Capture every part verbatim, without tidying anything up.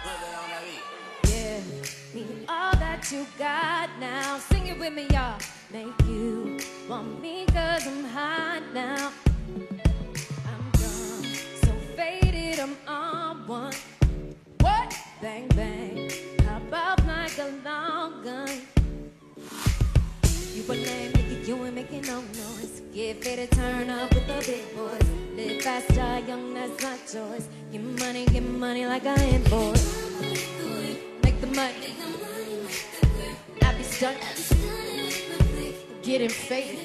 Yeah, need all that you got now. Sing it with me, y'all. Make you want me cause I'm hot now. I'm done, so faded, I'm on one. What? Bang, bang, how about like a long gun? You a lame nigga, you ain't making no noise. Get fit to turn up with the big boys. Live fast, die young, that's my choice. Get money, get money like I invoice. Make the money, I be stunned, getting faded.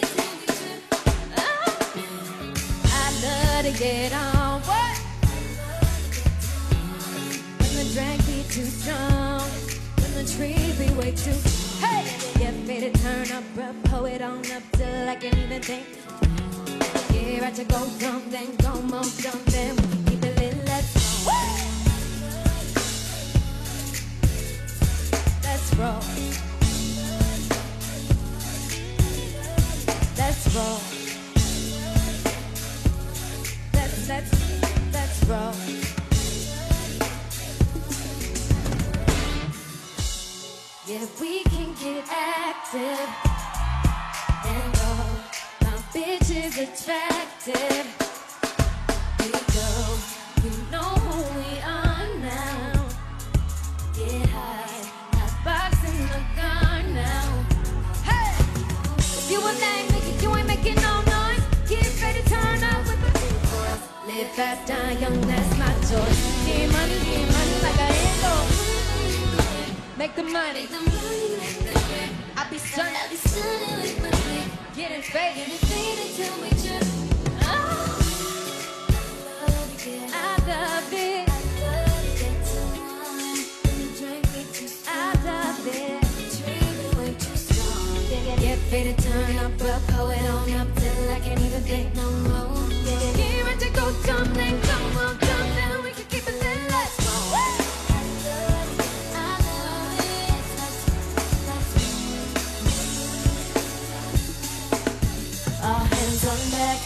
I love to get on, what? When the drink be too strong, when the trees be way too, hey! Get faded, turn up, bro, pull it on up till I can't even think. Yeah, I should go dumb, then go more dumb, then we can keep it lit, let's go. Let's roll. Let's roll. Let's, let's, let's roll. Yeah, we can get active and all my bitches attractive. We go, you know who we are now. Get high, hot box in the car now. Hey, if you a lame nigga, you ain't making no noise. Get ready to turn up with the big boys. Live fast, die young, that's my choice. Get money, get money like I ain't go. Make the money, I be stunned, I be stunned with my dick. Getting faded, getting faded till we just, oh, I love it, I love it, get faded, turn up, up, pull it on up till I can't even think no more. Get ready to go dumb, then come on, dumb, then we can keep it lit, let's go. All hands on deck,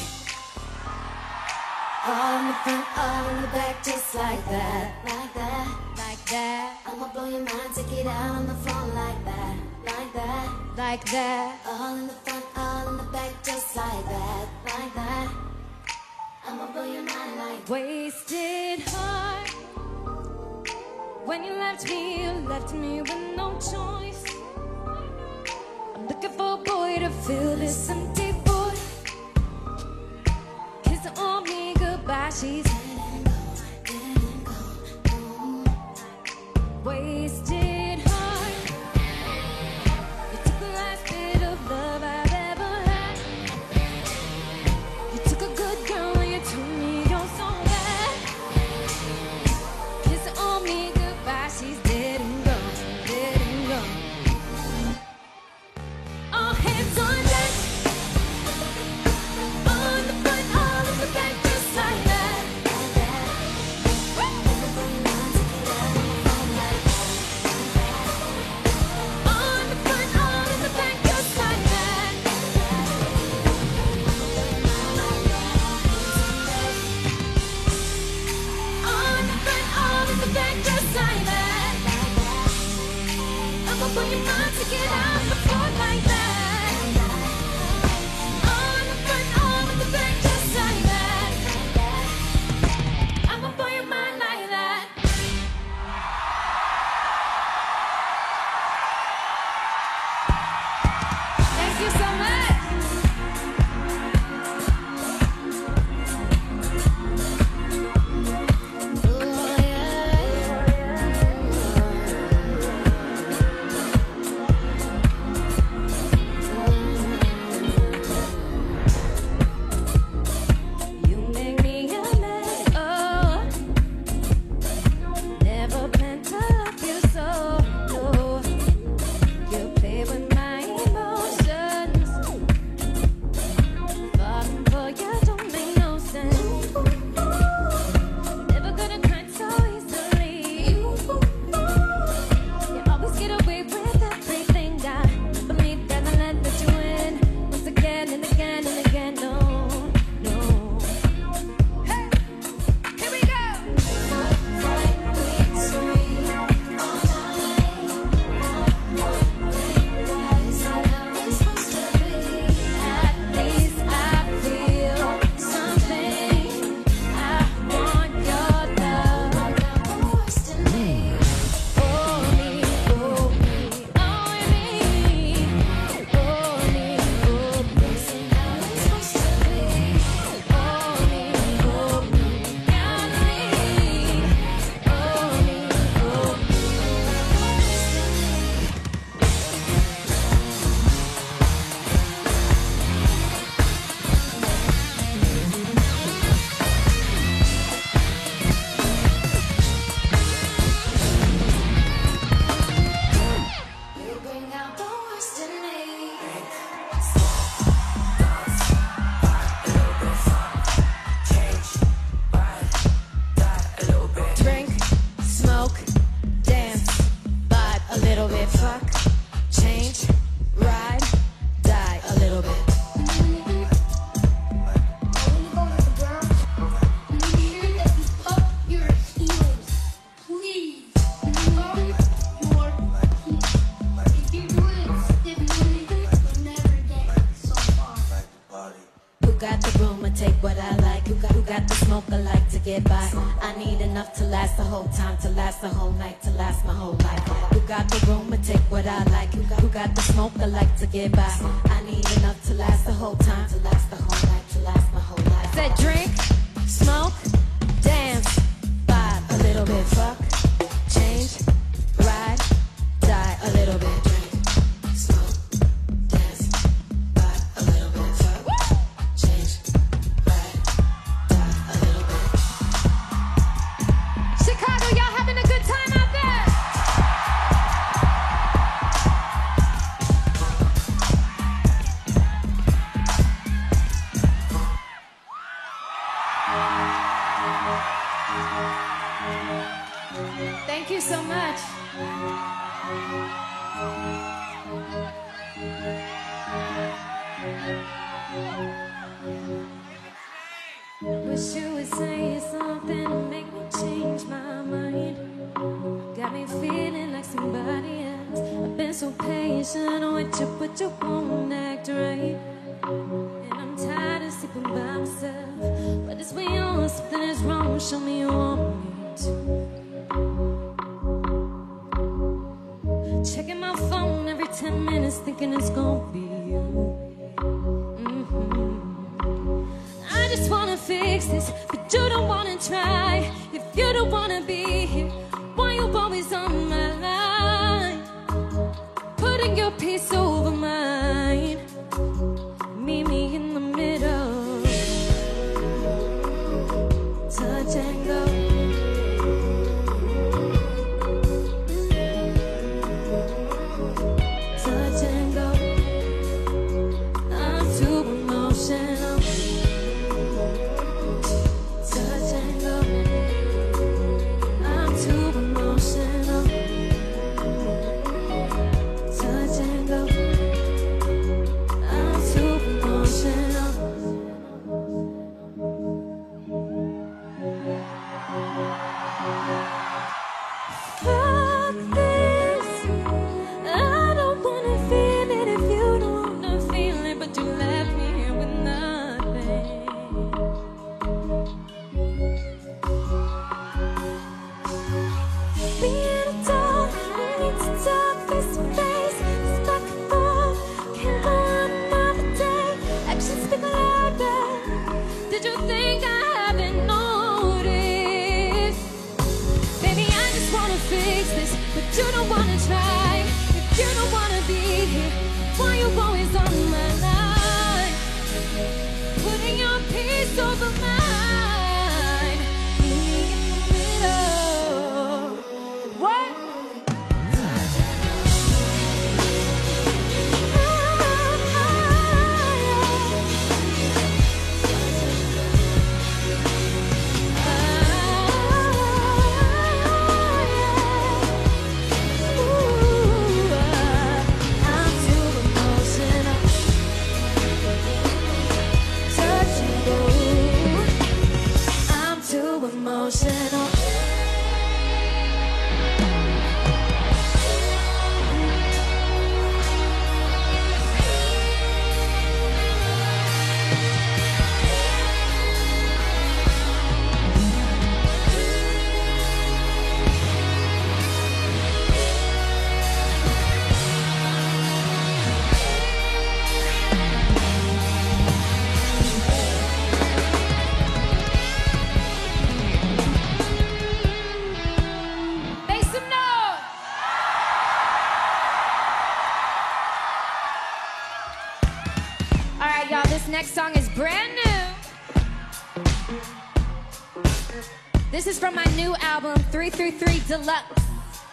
all in the front, all in the back, just like that, like that, like that. I'ma blow your mind, take it out on the floor like that, like that, like that. All in the front, all in the back, just like that, like that. I'ma blow your mind like wasted heart. When you left me, you left me with no choice. I'm looking for a boy to fill this empty void. Kiss on me goodbye, she's letting go, letting go. Wasted heart. You took the last bit of love I've ever had. You took a good girl and you told me you're so bad. Kiss on me goodbye, she's dead and gone, dead and gone. All hands on deck, on the front, all in the back, just like that. fuck, change, ride, die a little bit. Got the room and take what I like. Who got, who got the smoke I like to get by? I need enough to last the whole time, to last the whole night, to last my whole life. Who got the room and take what I like? Who got, who got the smoke I like to get by? I need enough to last the whole time, to last the whole night, to last my whole life. I said drink, smoke, dance, vibe a little bit. Fuck, change, ride, die a little bit. Thank you so much. Wish you would say something to make me change my mind. Got me feeling like somebody else. I've been so patient with you, but you won't act right. And I'm tired of sleeping by myself. But it's when you're something is wrong. Show me you want me to. Checking my phone every ten minutes, thinking it's gonna be you. Mm-hmm. I just wanna fix this, but you don't wanna try. If you don't wanna be here, why you always on my line? Putting your peace over mine. Meet me in the middle. Touch and go. You don't wanna try, if you don't wanna be here, why you always on my line? Putting your peace over mine. Meet me in the middle. What? Emotional. Y'all, this next song is brand new. This is from my new album, three three three Deluxe.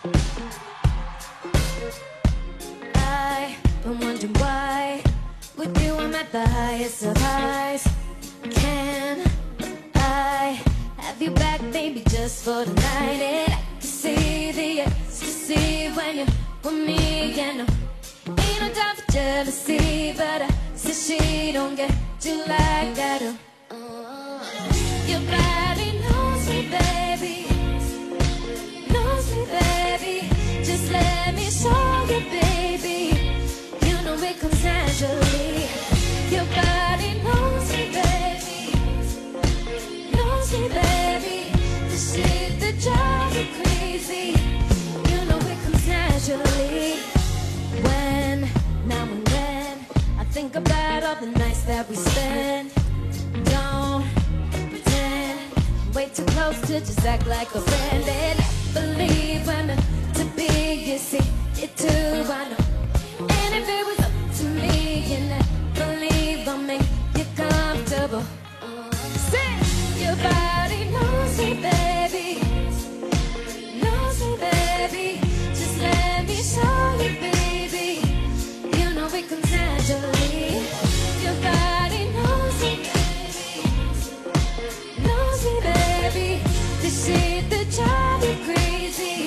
I've been wondering why, with you I'm at the highest of highs. Can I have you back, baby, just for the night? It to see the ecstasy when you with me, and no, ain't no time for jealousy, but I said she don't get you like I do. Uh, your body knows me, baby, knows me, baby. Just let me show you, baby. You know it comes naturally. Your body knows me, baby, knows me, baby. The shit that drives you crazy, you know it comes naturally. When, now and then, I think about all the nights that we spend. Don't pretend, way too close to just act like a friend. And believe when meant to be, you see it too, I know. And if it was up to me, you know, believe I'll make you comfortable. Say, your body knows me, baby, knows me, baby. Just let me show you, baby. You know it comes naturally. Your body knows me, baby, knows me, baby. The shit that drives you crazy.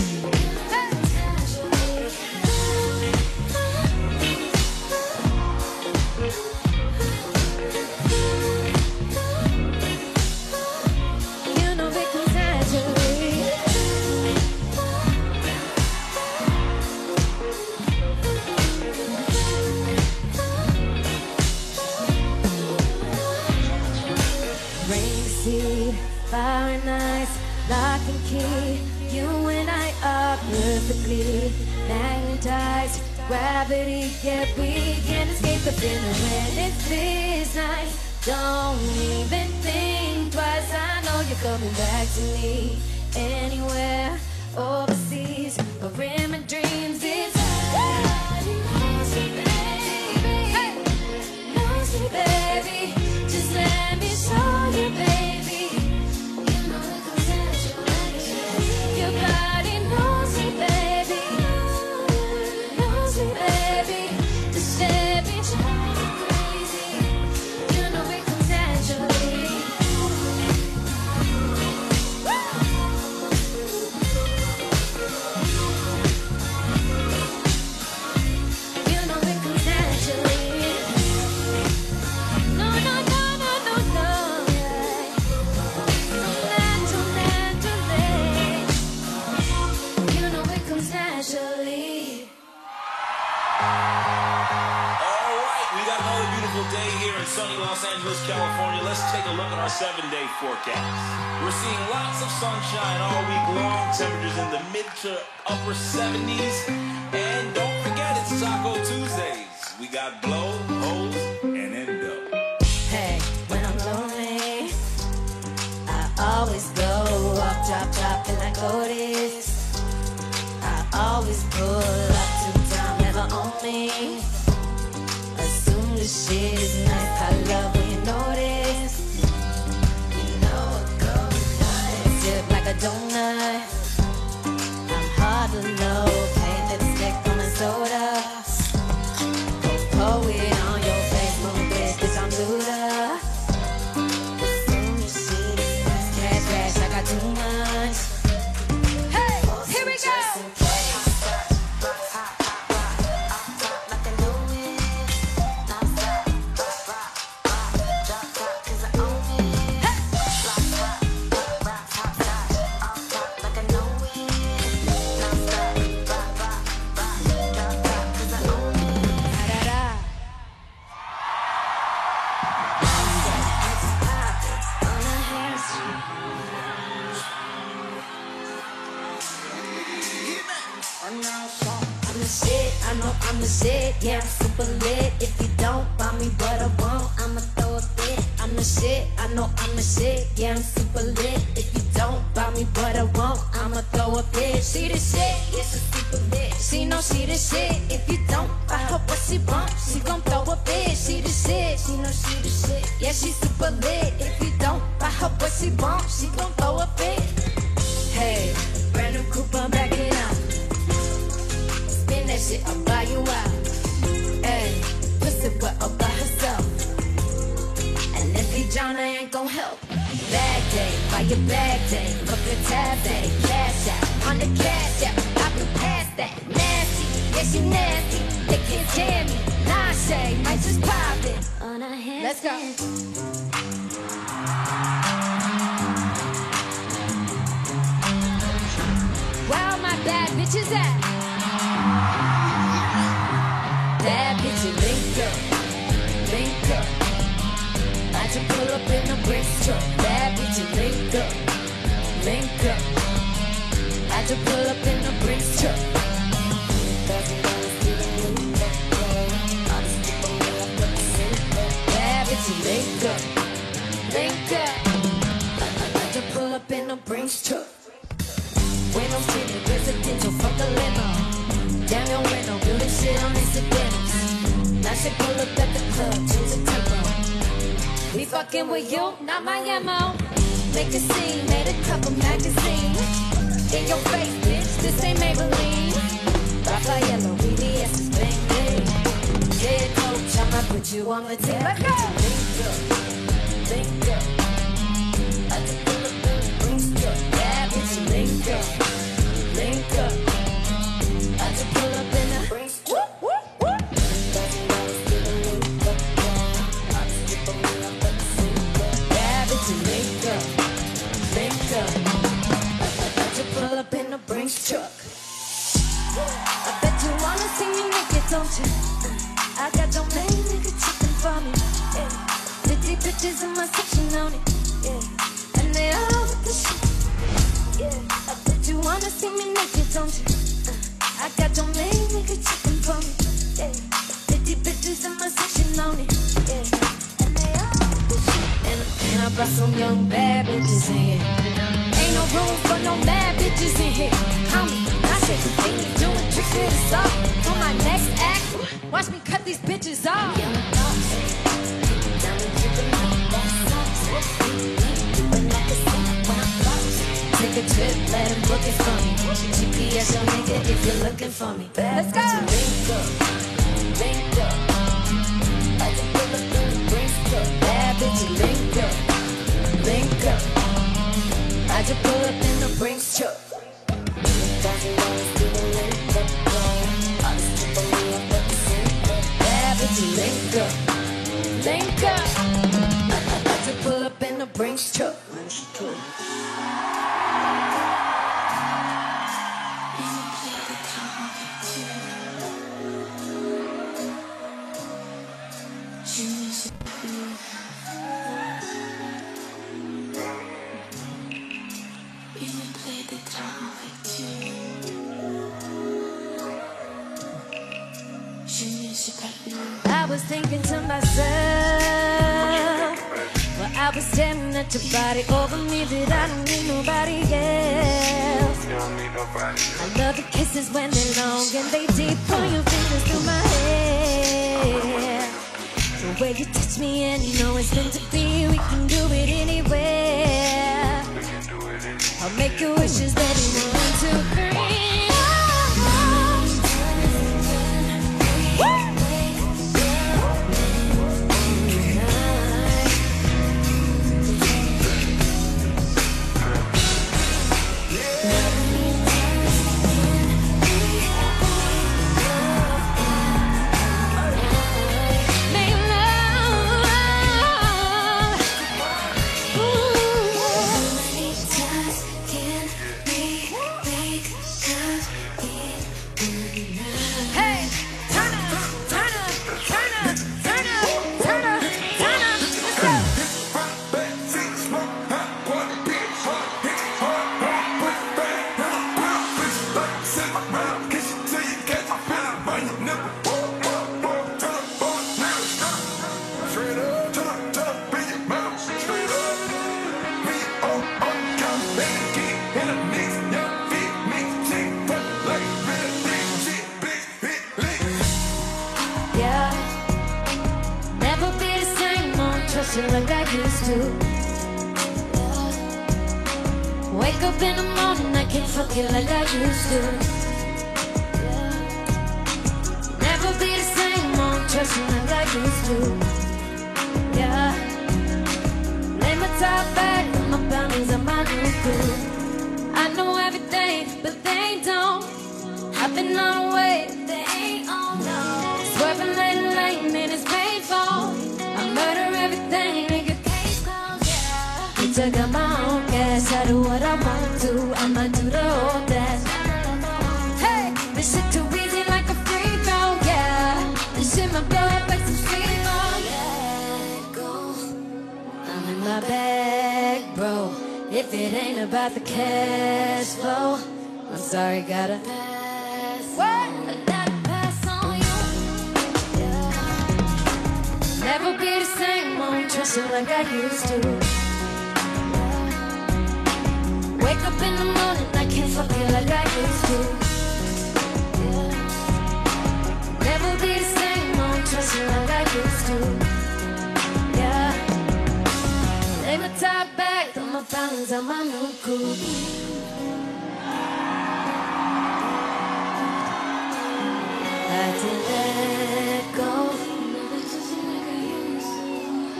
Fire and ice, lock and key. You and I are perfectly magnetized. Gravity, yeah, we can't escape the feeling when it feels nice. Don't even think twice. I know you're coming back to me. Anywhere overseas, or in my dreams, it's knows me, baby, hey. Knows me, baby. Just let me show you, baby. Sunny Los Angeles, California. Let's take a look at our seven-day forecast. We're seeing lots of sunshine all week long. Temperatures in the mid to upper seventies. And don't forget, it's Taco Tuesdays. We got blow, hose, and endo. Hey, when I'm lonely, I always go up, drop, drop, and I go this. I always pull up to town, never on me. Assume the shit is nice. I love when you notice. You know it goes nice. Sip like a donut. I'm hard to know. Paint lipstick on a soda. Pour it on your face, move this, bitch, I'm Luda. Assume the shit is nice. Cash, cash, I got too much. Hey, here we go. I'm the shit, yeah, I'm super lit. If you don't buy me what I want, I'ma throw a fit. I'm the shit, I know I'm the shit, yeah, I'm super lit. If you don't buy me what I want, I'ma throw a fit. She the shit, yeah, she's super lit. She know she the shit. If you don't buy her what she want, she gon' throw a fit. She the shit, she know she the shit, yeah, she's super lit. If you don't buy her what she want, she gon' throw a fit. Hey, brand new Cooper, back it up. That shit, I'll buy you out. Ayy, pussy wet up by herself. And if he drown, I ain't gon' help. Bad day, buy your bag day. Look at tab day, cash out on the cash out. I can pass that nasty. Yeah, she nasty, they can't stand me. Nah, Shay, might just pop it on her hands. Let's go. Where all my bad bitches at? Bad bitches, link up, link up. I just pull up in a Brinks truck. Bad bitches, link up, link up. I just pull up in a Brinks truck. Bad bitches, link up, link up. I just pull up in a Brinks truck. When I'm sitting residential, fuck the limo. Damn your rental, building shit on incidentals. Now she pull up at the club, change the tempo. We fucking with you, not my M O. Make a scene, made a couple magazines. In your face, bitch, this ain't Maybelline. Rafaela, V V S is bang bang. Yeah, coach, I'ma put you on the team. Let's go! Link up, link up. I just pull up in the Brinks truck. Yeah, bitch, link up, link up. I just pull up in the Brinks truck. Whoop, whoop, whoop. Yeah, bitch, link up, link up. I just pull up in the Brinks truck. I bet you wanna see me naked, don't you? I got your main nigga chicken for me. Yeah. Fifty bitches in my section on it. Yeah. And they all with the shit. Yeah. I bet you wanna see me naked, don't you? I got your main nigga chicken for me. Yeah. Fifty bitches in my section on it. Yeah. And they all with the shit. And, and I brought some young bad bitches in here. Ain't no room for no bad bitches in here. Homie, I said, ain't you doing tricks with the sock? On my next act, watch me cut these bitches off. Take a trip, let him book it for me. G P S your nigga if you're looking for me. Let's go! Link up, link up. I just pull up in the Brinks truck. Bad bitch, link up, link up. I just pull up in the Brinks truck. Bad bitch, link up, link up. I just pull up in the Brinks truck. I was thinking to myself, well, I was staring at your body over me, that I don't need nobody else. I love the kisses when they're long and they deep. Pull your fingers through my hair. The way you touch me and you know it's meant to be. We can do it anywhere. I'll make your wishes that you want to bring. Like I used to. Wake up in the morning, I can't fuck you like I used to. Never be the same, won't trust you like I used to. Yeah. Lay my top back, and my boundaries are my new cool. I know everything, but they don't. I've been on a way, they I got my own cash. I do what I want to, I might do the whole dash. Hey, this shit too easy like a free throw, yeah. This shit my blow up like some street ball, yeah. Go. I'm in my bag, bro. If it ain't about the cash flow, I'm sorry, gotta pass. What? I gotta pass on you. Yeah. Never be the same, won't trust you like I used to. Wake up in the morning, I can't fuck you like I used to. Yeah. Never be the same, won't trust you like I used to. Yeah. Take my top back, throw my problems on my new coupe. Had to let go. Never trust you like I used to.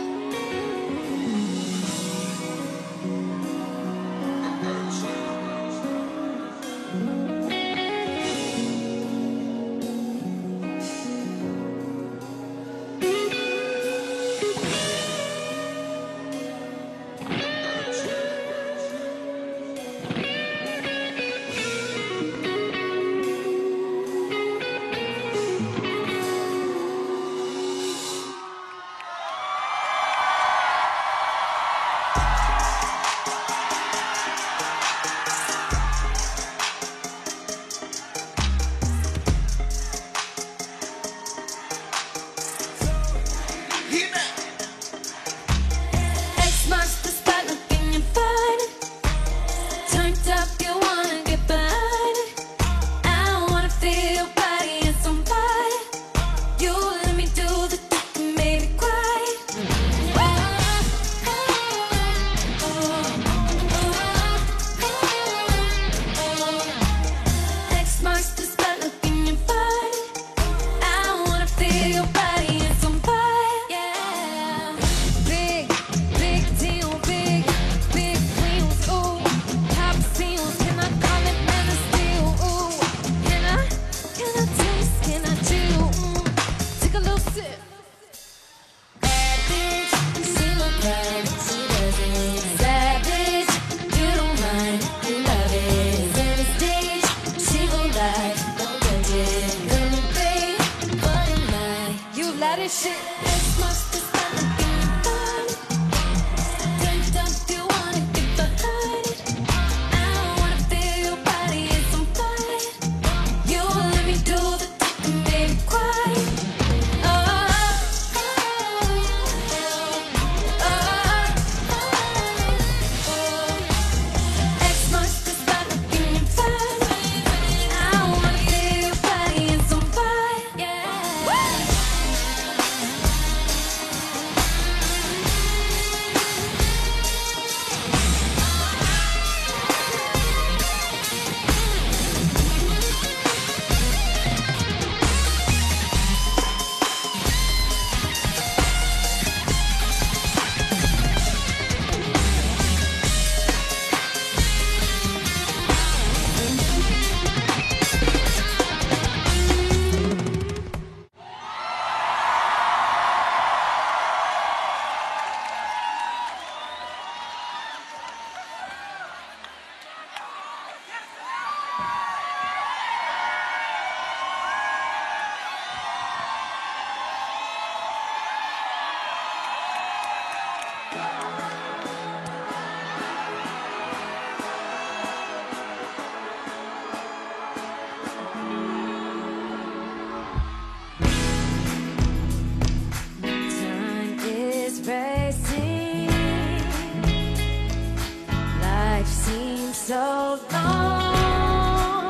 so long.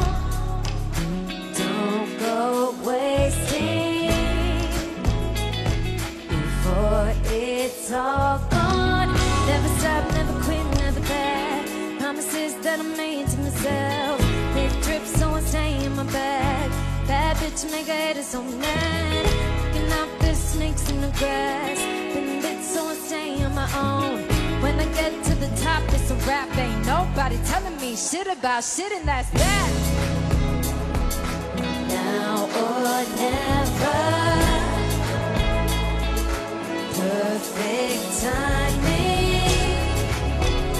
Don't go wasting before it's all gone. Never stop, never quit, never bad. Promises that I made to myself. Big drip, so I stay in my bag. Bad bitch, make her head so mad. Picking out the snakes in the grass. Been lit, so I stay on my own. When I get to the top, it's a rap. Ain't nobody telling me shit about shit, and that's that. Now or never. Perfect timing.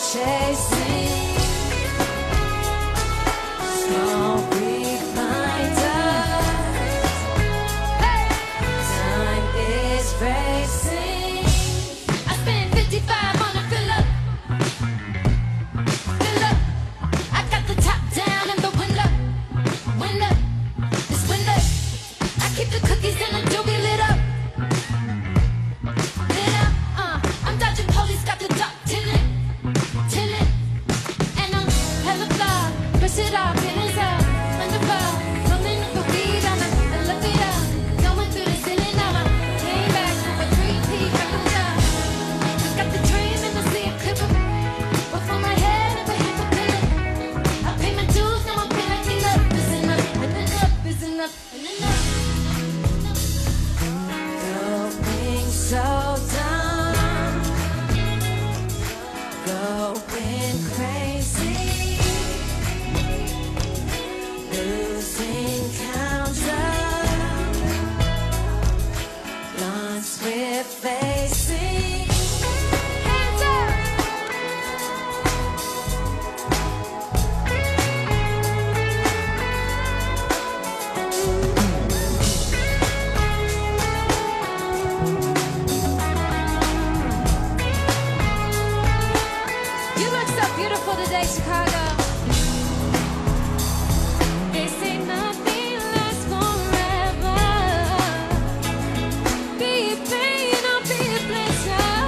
chasing small reminders. Hey! Time is racing. I spent fifty-five on a fill up. Fill up. I got the top down and the window. Window. This window. I keep the cookies in a doobie lit up. Lit up. Uh, I'm dodging police, got the dark tinted. Tinted. And I'm hella fly. Brush it off, in his up. Wonderful. Rolling up a weed on a elevator. Going through the ceiling now. I came back with three P. Got the dream and I see it clipper. Before my head ever hit the pillar. I pay my dues, now I'm feeling enough. Is enough, and enough is enough, and enough. Going so dumb. Going crazy. Losing count of lawns we're facing. Hands up! You look so beautiful today, Chicago. They say nothing lasts forever. Be it pain or be it pleasure.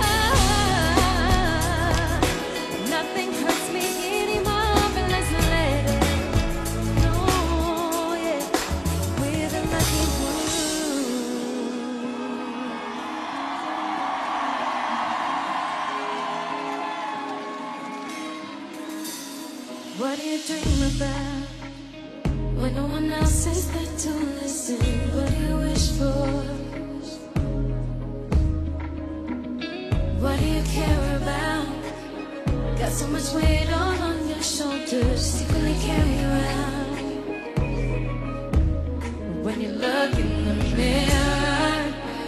Nothing hurts me anymore unless I let it. No, yeah, with a lucky wound. What do you dream about when no one else is there to listen? What do you wish for? What do you care about? Got so much weight all on your shoulders, secretly carry around. When you look in the mirror,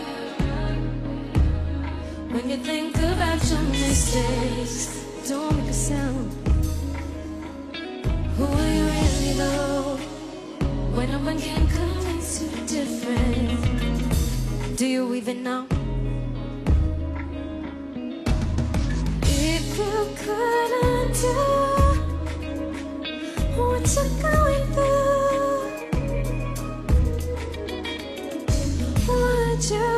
when you think about your mistakes, don't make a sound. Who are you really though? When no one can convince you different. Do you even know? If you could undo what you're going through, would you?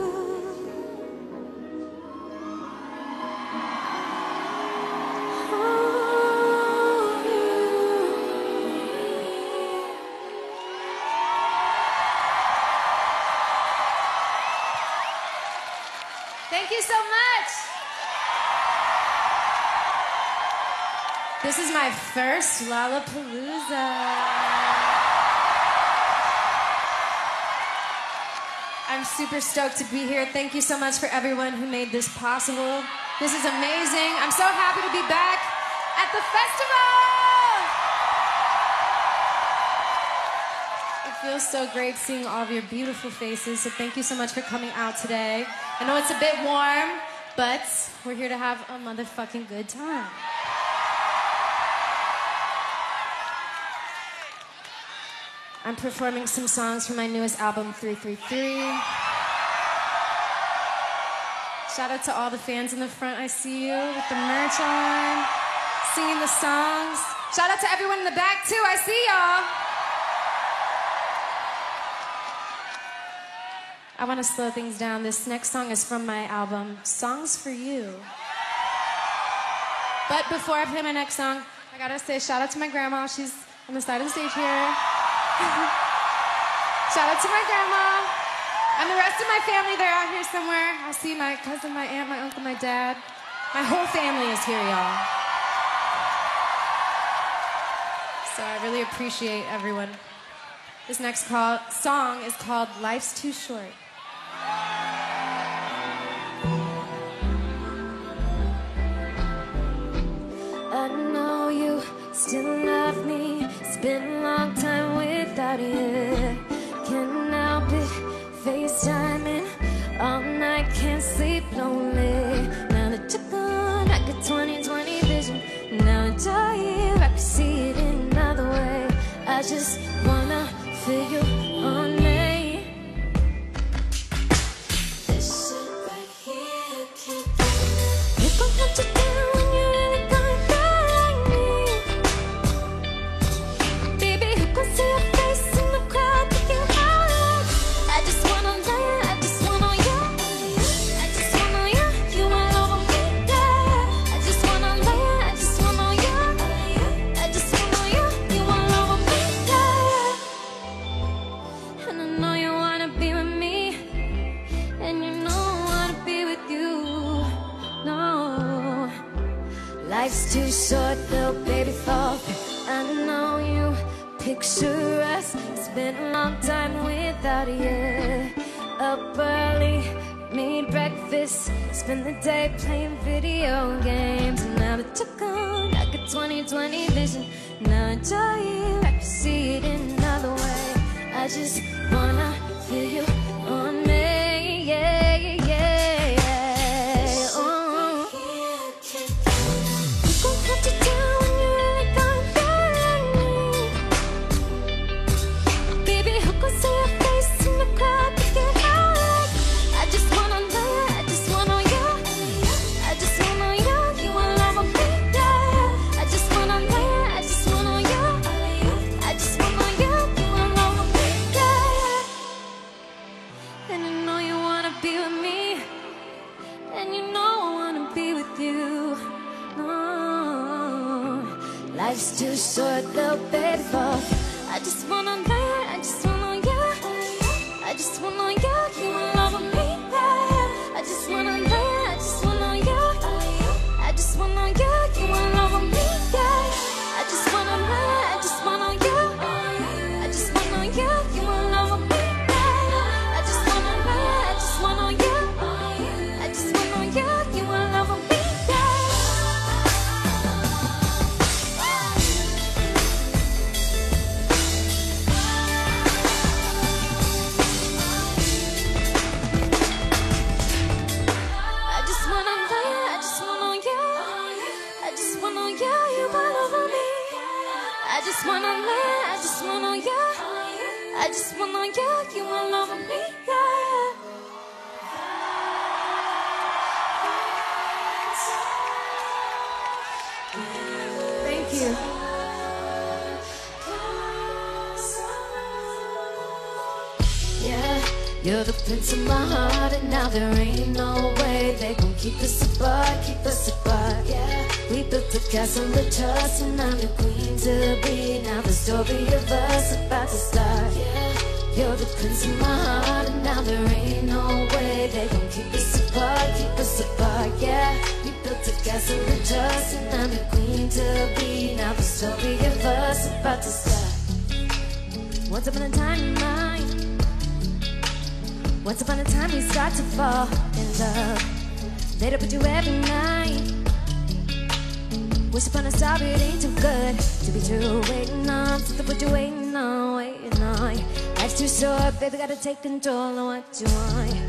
Thank you so much. This is my first Lollapalooza. I'm super stoked to be here. Thank you so much for everyone who made this possible. This is amazing. I'm so happy to be back at the festival. It feels so great seeing all of your beautiful faces, so thank you so much for coming out today. I know it's a bit warm, but we're here to have a motherfucking good time. I'm performing some songs from my newest album, three three three. Shout out to all the fans in the front. I see you with the merch on, singing the songs. Shout out to everyone in the back, too. I see y'all. I want to slow things down. This next song is from my album, Songs for You. But before I play my next song, I gotta say shout out to my grandma. She's on the side of the stage here. Shout out to my grandma. And the rest of my family, they're out here somewhere. I see my cousin, my aunt, my uncle, my dad. My whole family is here, y'all. So I really appreciate everyone. This next call, song is called Life's Too Short. I know you still love me. It's been a long time without you. Can't help it, FaceTiming all night, can't sleep lonely. Now that you're gone, I got twenty twenty vision. Life's too short, little baby, fall. I know you picture us. It's been a long time without you. Up early, made breakfast, spend the day playing video games. And now that you're gone, I got twenty twenty vision. Now enjoy it, I can see it in another way. I just wanna feel you on me, yeah, yeah, yeah. Oh. You gon' hold you down when you really gon' get me. Baby, who gon' see your face in the crowd to get high? I just wanna know you, I just wanna you. I just wanna you, you in love with me, yeah. I just wanna know you, I just wanna you. I just wanna you, you in love with me, yeah. And you know you wanna be with me, and you know I wanna be with you. No, life's too short, little baby, fall. I just wanna know you, I just wanna you. I just wanna you, you in love with me, yeah. I just wanna know you, I just wanna you. I just wanna you, you in love with me, yeah. I just wanna know you, I just wanna you. I just wanna you, you in love with me, yeah. I just wanna know you, I just wanna you. I just wanna you, you in love with me, yeah. I just wanna know you, I just wanna you. I just wanna you, you all over me. I just wanna know you, I just wanna you. I just wanna you, you all over me, yeah. Thank you. Yeah, you're the prince of my heart, and now there ain't no way they gon' keep us apart, keep us apart. Yeah, we built a castle of trust, and I'm your queen to be. Now the story of us about to start. Yeah, you're the prince of my heart, and now there ain't no way they gon' keep us apart, keep us apart. Yeah, we built a castle of trust, and I'm your queen to be. Now the story of us about to start. Once upon a time in mine, once upon a time we start to fall in love. Later put you every night. Wish upon a star, but it ain't too good to be true. Waiting on something, what you waiting on, waiting on. Life's too short, baby, gotta take control of what you want.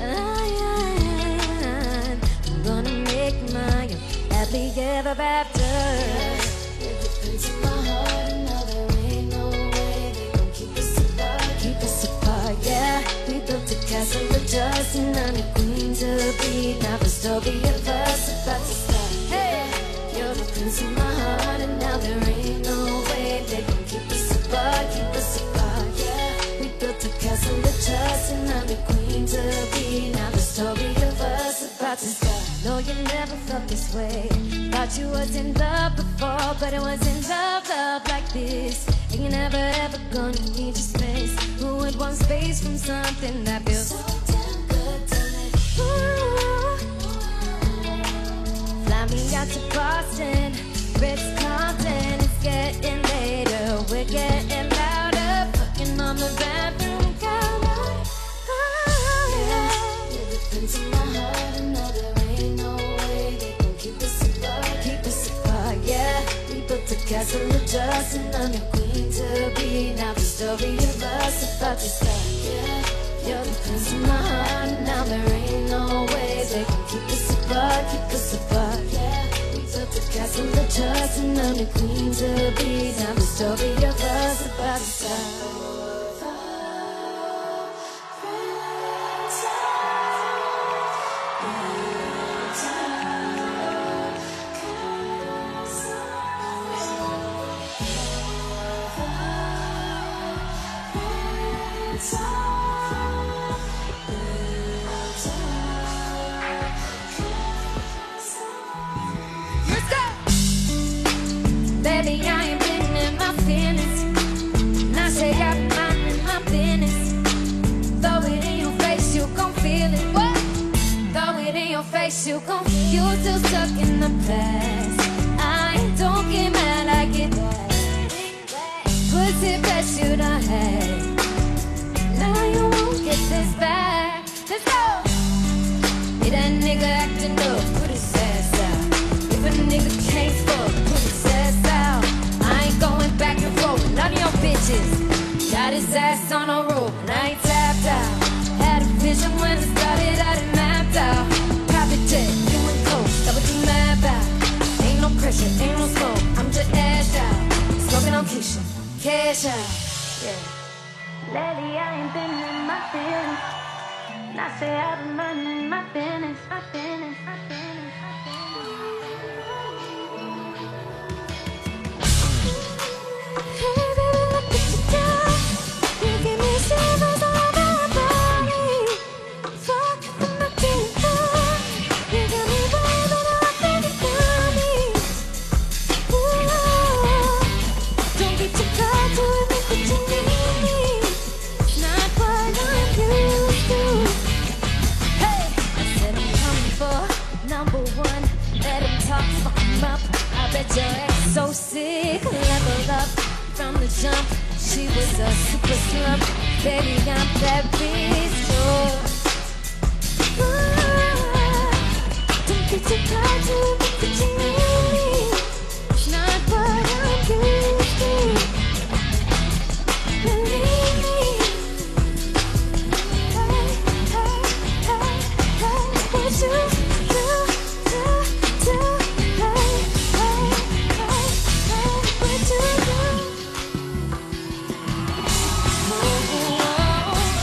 I'm gonna make mine happily ever after. You're the prince of my heart, and now there ain't no way they gon' keep us apart, keep us apart, yeah. We built a castle of trust, and I'm your queen to be. Now the story of us about to start. Hey, you're the prince of my heart, and now there ain't no way they can keep us apart, keep us apart, yeah. We built a castle of trust, and I'm your queen to be. Now the story of us about to start. No, you never felt this way. Thought you was in love before, but it wasn't love, love like this. And you're never ever gonna need your space. Who would want space from something that feels so damn good to me? Ooh. Fly me out to Boston, Ritz-Carlton. It's getting later, we're getting louder. Fucking on the bathroom counter. Oh, yeah. You're the prince of my heart, and now there ain't no way they can keep us apart, keep us apart, yeah. We built a castle of trust, and I'm your queen to be. Now the story of us about to start, yeah. You're the prince of my heart, and now there ain't no way they can keep us apart, keep us apart, yeah. We built a castle of trust, and I'm your queen to be. Now the story of us about to start. Baby, I ain't been in my feelings. And I say I'm minding my business. Throw it in your face, you gon' feel it. What? Throw it in your face, you gon' feel. You still stuck in the past. bitches. Got his ass on a rope, and I ain't tapped out. Had a vision when it started, I done mapped out. Private jet, doing coke, that what you mad about. Ain't no pressure, ain't no smoke, I'm just ash out. Smoking on Keisha, cash out, yeah. Lately I ain't been in my feelings. And I say I've been running my business, my business, my business, my business. Hey baby, look at you do. You give me shivers all over my body. Fuck the nothing good. You got me waving all up in the body. Ooh, don't get too proud to admit that you need me. It's not what I'm used to. Hey, I said I'm coming for number one. Let him talk, fuck him up. I bet your ex so sick. Level up from the jump. She was a super slump. Baby, I'm that bitch. Oh. Ah, don't get too proud to admit that you need me. It's not what I'm used to. Believe me. Hey, hey, hey, hey, what you do, do, do. Hey, hey, hey, hey, what you do. Oh, oh, oh,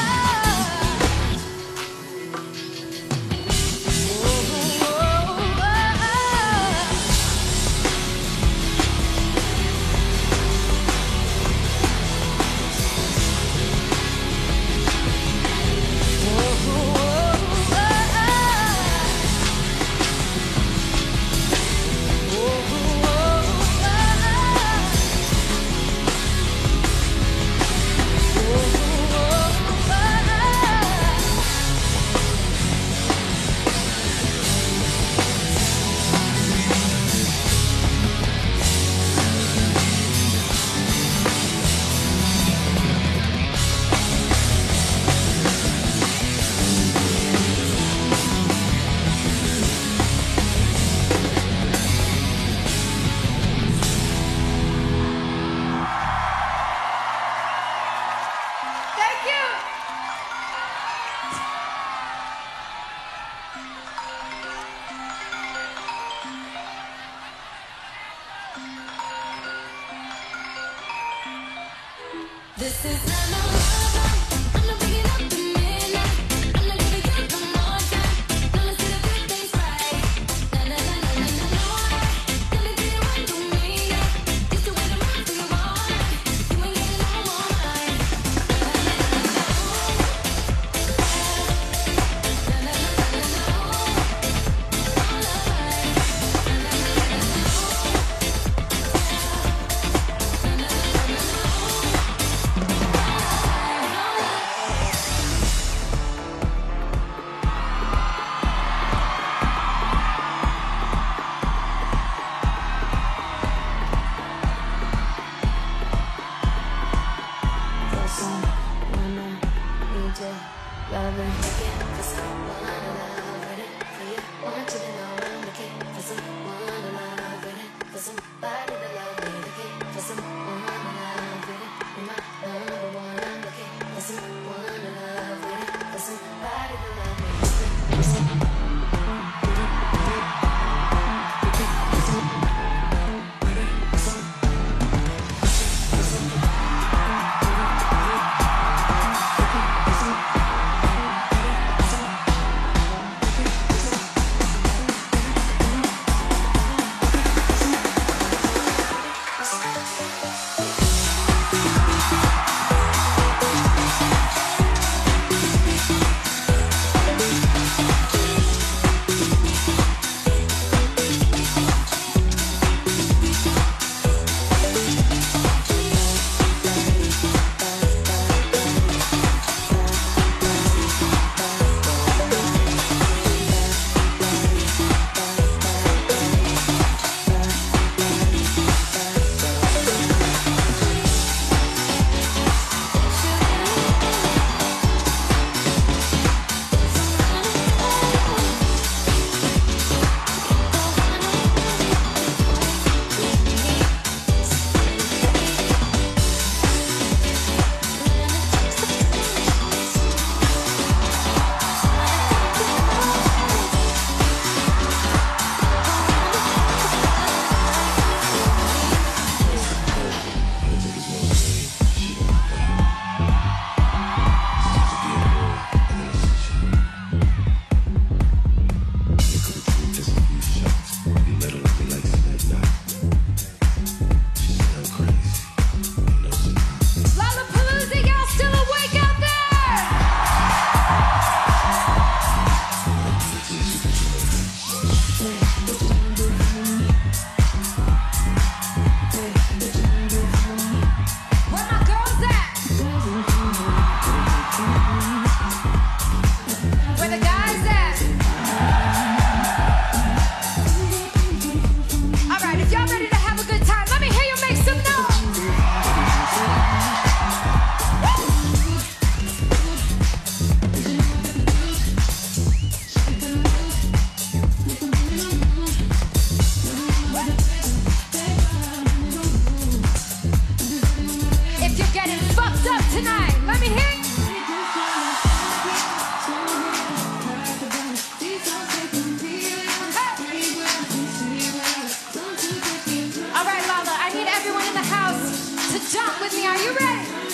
thank you. This is not no other. I'm not picking up the midnight. I'm not giving you no more time. Now let's get a few things right. Na na na na na na no. Let me be the one to me. Used to wait around for you all night. You ain't getting no more mine. Na na na na na na na na na no. All alright. Na na na na na no. Na na na na na no.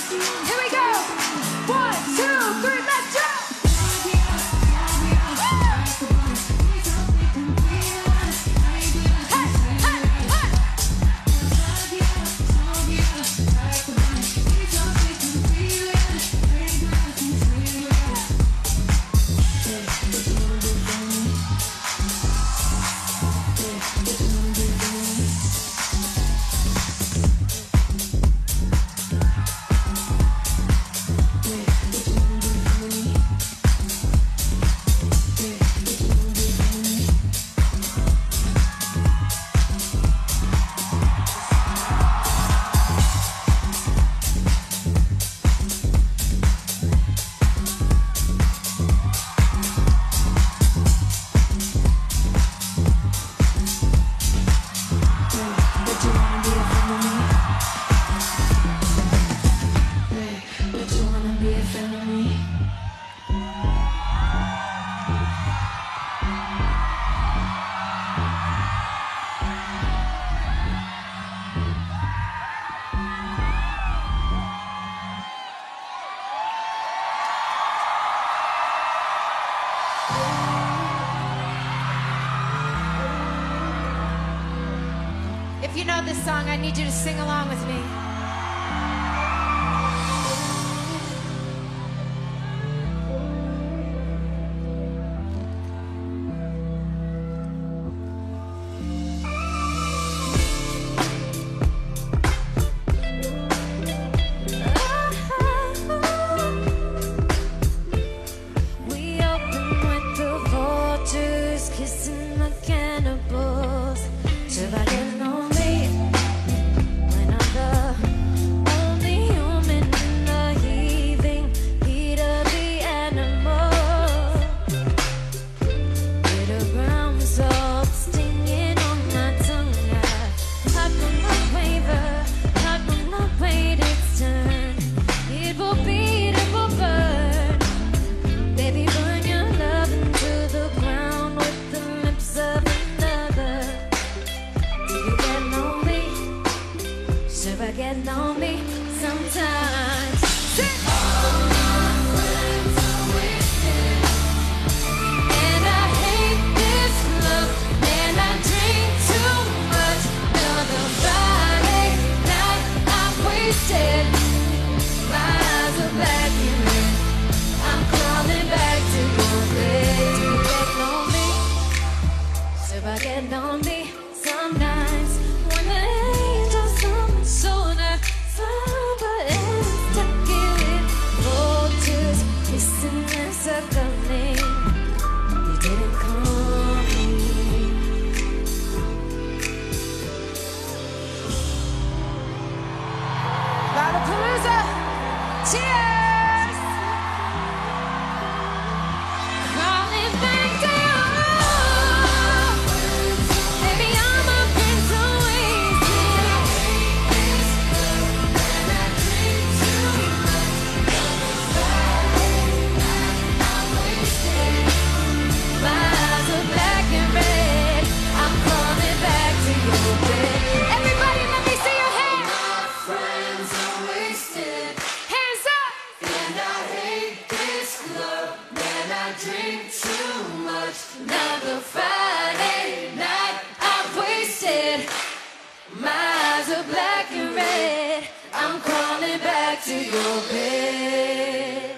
Here we go. One, two, three, let's jump. If you know this song, I need you to sing along with me. We open with the vultures, kissing the cannibals. Should I get lonely when I'm the only human in the heaving heat of the animal? Bitter brown salt stinging on my tongue. I will not waver, I will not wait its turn. It will beat, it will burn. Baby, burn your love into the ground with the lips of another. I get lonely sometimes. All my friends are wasted, and I hate this love, and I drink too much. Another Friday night I've wasted. My eyes are black and red. I'm crawling back to your bed. Do you get lonely? So I get lonely sometimes when the angels come sooner, but it's stuck in vultures, kissing and circling. You didn't call me. Lollapalooza, cheers! Crawling back to you. Baby, all my friends are wasted. My eyes are black and red. I'm crawling back to your bed. Everybody, let me see your hands. My friends are wasted. Hands up. And I hate this club. Man, I drink too much. Another Friday night I've wasted. My eyes are black and red. I'm crawling back to your bed.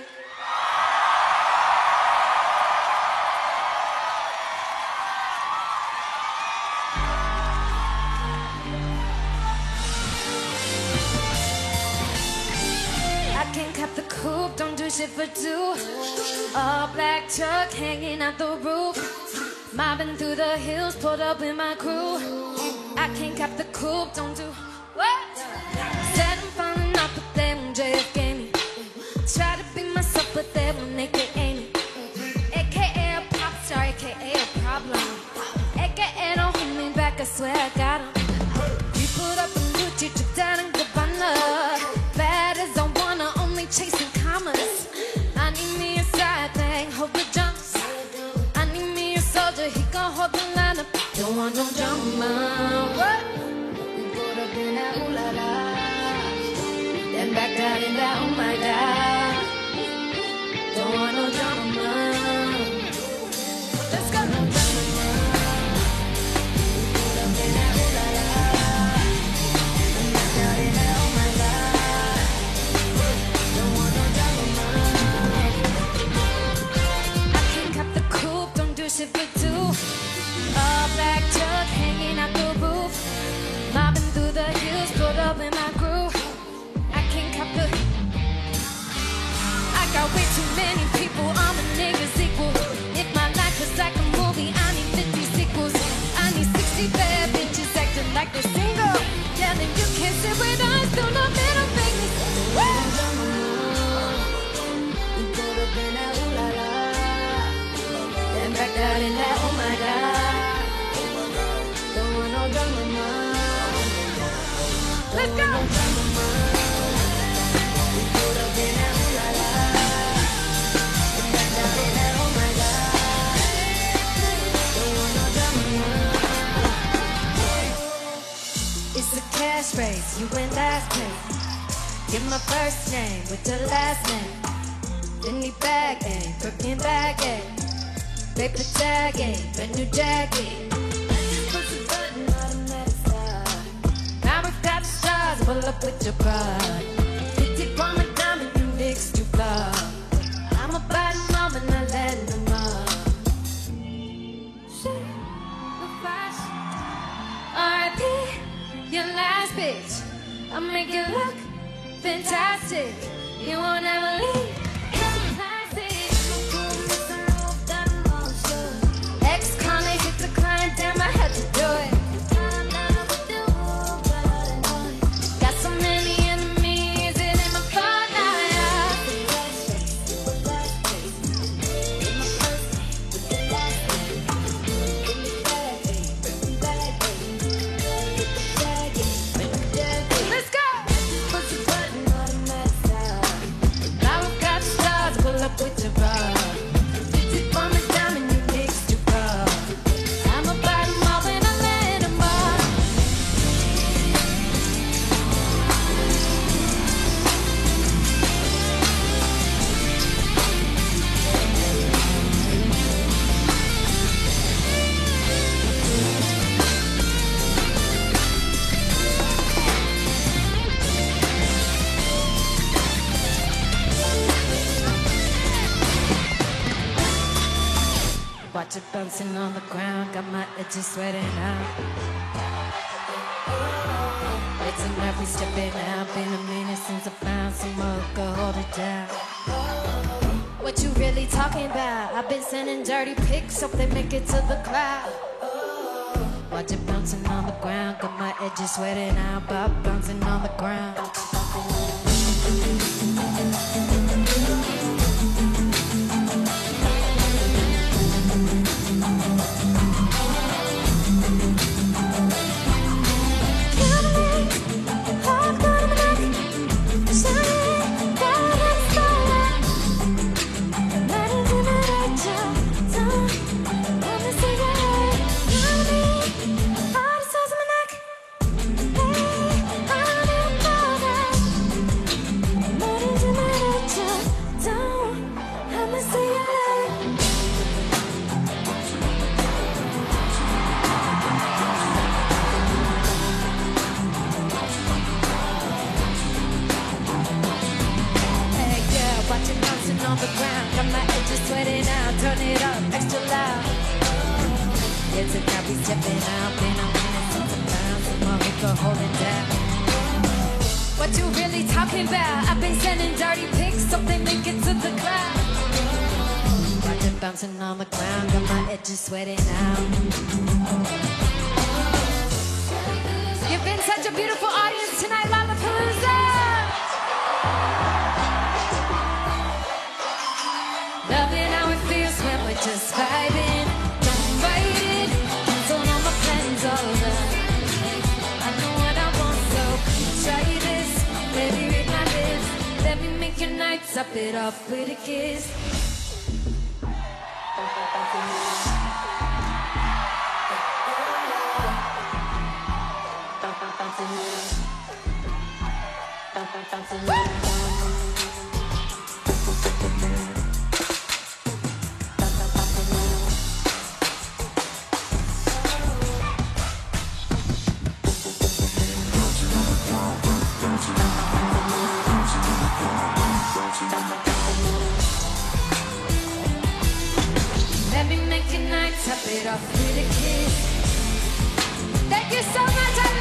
I can't cap the coupe, don't do shit for two. All black truck hanging out the roof. Mobbing through the hills, pulled up with my crew. I can't cap the coupe, don't do what? Said I'm falling off, but they won't J F K me. Try to be myself, but they won't make it ain't it. A K A a pop star, A K A a problem. A K A don't hold me back, I swear I got 'em. You put up a Gucci, took down and Gabbana. Bad as I wanna, only chasing commas. I need me a side thing, hold the jumps. I need me a soldier, he gon' hold the line up. Don't want no drama. What? We put up in that ooh la la. Then back out in that, oh my God. Don't want no drama. Let's go. No drama. Put up in that, ooh la la. I'm back out in that, oh my God. Don't want no drama. I can't cut the coupe, don't do shit but do. All black truck hanging out the roof. Mobbing through the hills, put up in my groove. I can't cop the. I got way too many people, all the niggas equal. If my life was like a movie, I need fifty sequels. I need sixty bad bitches acting like they're single. Yelling, you can't sit with us, do no middle fingers. Woo! We put up in that ooh la la. Then back out in that oh my God. Don't want no drama, mom. Let's go! We put up in that ooh la la. And back out in that oh my God. Don't want no drama, mom. It's a cash race, you win last place. Get my first name with your last name. Fendi bag, ayy, Birkin bag, ayy. Paper tag, ayy, brand new jacket. Push the button, automatic start. Now we've got the stars, pull up with your pride. fifty on my diamond, you mixed too far. I'm a bottom mom and I let them up. Shit, the flash. R I P, your last bitch. I'll make you look fantastic. You won't ever leave. Ex-con, hit the client, damn, I had to do it. Got so many enemies, it ain't my fault now. Let's go! Push the button, automatic start. Now we've got stars, pull up with your rod. Watch it bouncing on the ground, got my edges sweating out. It's a nerve we stepping out, been a minute since I found some more, go hold it down. What you really talking about? I've been sending dirty pics, hope they make it to the crowd. Watch it bouncing on the ground, got my edges sweating out, but bouncing on the ground. On the ground, got my edges sweating out, turn it up extra loud. It's a now we stepping out, been a minute since I found some more, we go hold it down. What you really talking about? I've been sending dirty pics, so they make it to the cloud. Watch it bouncing on the ground, got my edges sweating out. You've been such a beautiful audience tonight, Lollapalooza. Loving how it feels when we're just vibing. Don't fight it, hands on all my plans over. I know what I want, so try this. Baby, read my lips. Let me make your nights up it off with a kiss. Let me make your night, top it off with a kiss. Thank you so much. I